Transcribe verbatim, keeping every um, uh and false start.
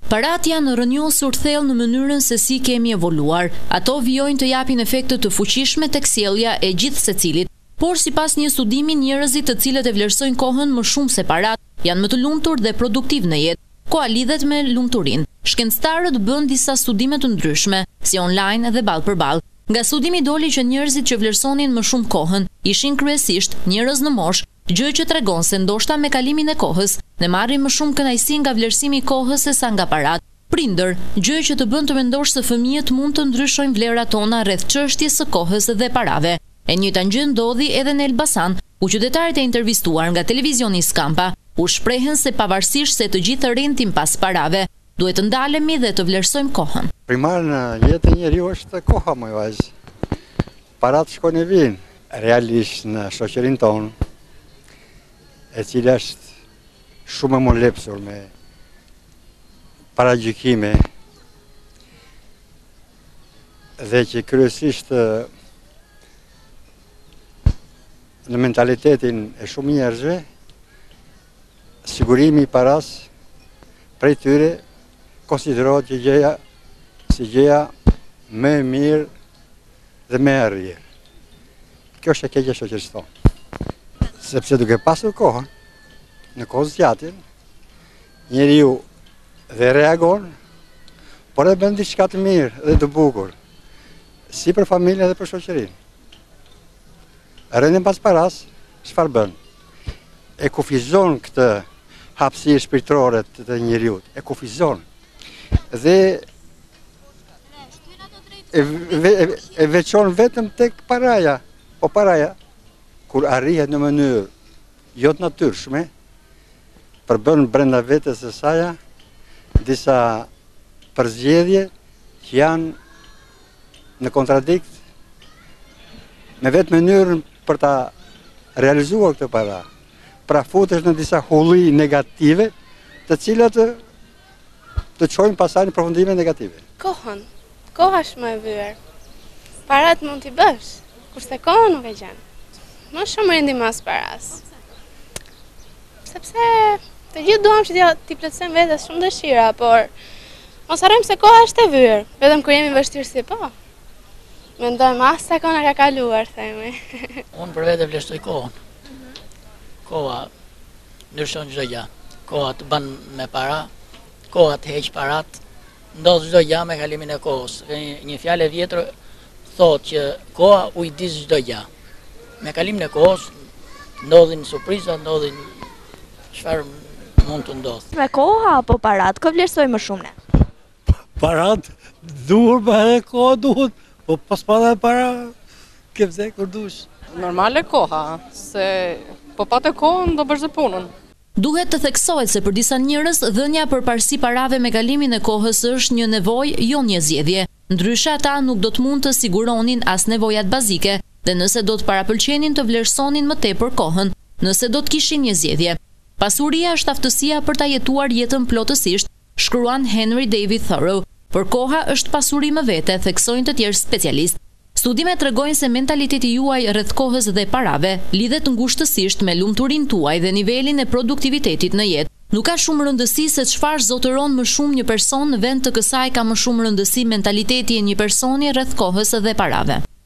Parat janë rënjosur thellë në mënyrën se si kemi evoluar. Ato vijojnë të japin efekte të fuqishme tek sjellja e gjithë secilit. Por sipas një studimi, njerëzit të cilët e vlerësojnë kohën më shumë se parat janë më të lumtur dhe produktiv në jetë. Koha lidhet me lumturinë. Shkencëtarët bën disa studime të ndryshme, si online dhe ballë për ballë. Nga studimi doli që njerëzit që vlerësonin më shumë kohën ishin kryesisht njerëz në moshë, gjë që tregon se ndoshta me kalimin e kohës ne marrim më shumë kënaqësi nga vlerësimi i kohës se sa nga parat. Prindër, gjë që të bën të mendosh se fëmijët mund të ndryshojnë vlerat tona rreth çështjes së kohës dhe parave. E njëjta gjë ndodhi edhe në Elbasan, ku qytetarët e intervistuar nga televizioni Skampa u shprehen se pavarësisht se të gjithë rritin pas parave, duhet të ndalemi dhe të vlerësojmë kohën. Primar në jetën e njeriu është koha, më vajzë. Parat shkojnë e vinë. Realisht në shoqërinë tonë, e cila është shumë e molepsur me paragjykime dhe që kryesisht në mentalitetin e shumë njerëzve, sigurimi i paras prej tyre konsiderohet që gjëja si gjëja më e mirë dhe më e rrjedhë. Kjo është e keqja e shoqërisë tonë. Sepse duke pasur kohën, në kohë zgjatin, njeriu dhe reagon, por e bën diçka të mirë dhe të bukur, si për familjen dhe për shoqërinë. Rëndin pas paras, çfarë bën? E kufizon këtë hapësirë shpirtërore të njeriut, e kufizon. Dhe e, ve, e, e veçon vetëm tek paraja, po paraja, kur arrihet në mënyrë jo të natyrshme, përbën brenda vetes së saj disa përzgjedhje që janë në kontradikt me vetë mënyrën për ta realizuar këtë para. Pra futesh në disa hulli negative, të cilat të, të çojnë pasaj në përfundime negative. Kohën, koha është më e vyer. Parat mund t'i bësh, kurse kohën nuk e gjen. Më shumë rendi mas paras. Sepse të gjithë duam që t'i plotësojmë vetes shumë dëshira, por mos harrojmë se koha është e vyer, vetëm kur jemi vështirësi, po. Mendojmë as sa kona ka kaluar, themi. Unë për vete vlerësoj kohën. Koha ndryshon çdo gjë. Koha të bën me para, koha të heq parat, ndodh çdo gjë me kalimin e kohës. Një fjalë e vjetër thotë që koha ujdis çdo gjë. Me kalimin e kohës ndodhin surpriza, ndodhin çfarë mund të ndodhë. Me koha apo parat, kë vlerësoj më shumë ne? Parat duhur, pa edhe koha duhet, po pas pa dhe para ke vze kur dush. Normale koha, se po pa të kohën do bësh dhe punën. Duhet të theksohet se për disa njerëz dhënia përparësi parave me kalimin e kohës është një nevojë, jo një zgjedhje. Ndryshe ata nuk do të mund të siguronin as nevojat bazike, dhe nëse do të parapëlqenin të vlerësonin më tepër kohën, nëse do të kishin një zgjedhje. Pasuria është aftësia për ta jetuar jetën plotësisht, shkruan Henry David Thoreau. Por koha është pasuri më vete, theksojnë të tjerë specialistë. Studimet tregojnë se mentaliteti juaj rreth kohës dhe parave lidhet ngushtësisht me lumturinë tuaj dhe nivelin e produktivitetit në jetë. Nuk ka shumë rëndësi se çfarë zotëron më shumë një person, në vend të kësaj ka më shumë rëndësi mentaliteti i një personi rreth kohës dhe parave.